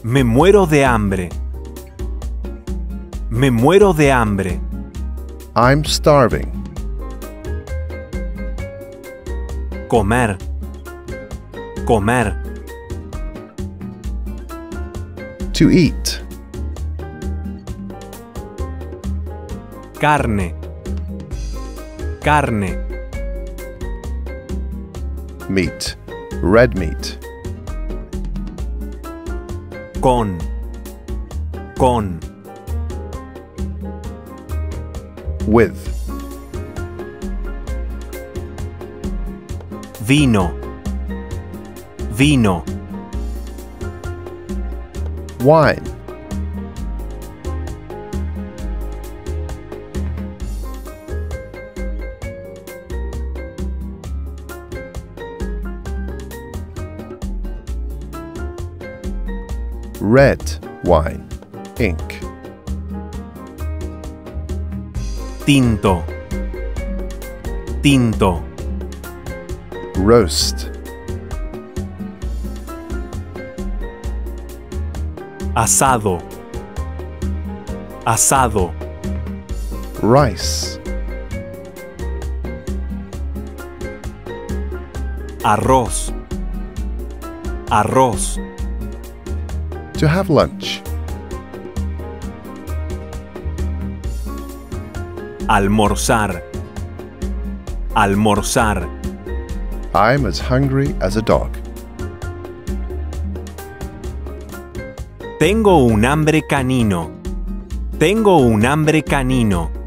Me muero de hambre. Me muero de hambre. I'm starving. Comer. Comer. To eat. Carne. Carne. Meat. Red meat. Con. Con. With. Vino. Vino. Wine. Red wine. Ink. Tinto. Tinto. Roast. Asado. Asado. Rice. Arroz. Arroz. To have lunch. Almorzar. Almorzar. I'm as hungry as a dog. Tengo un hambre canino. Tengo un hambre canino.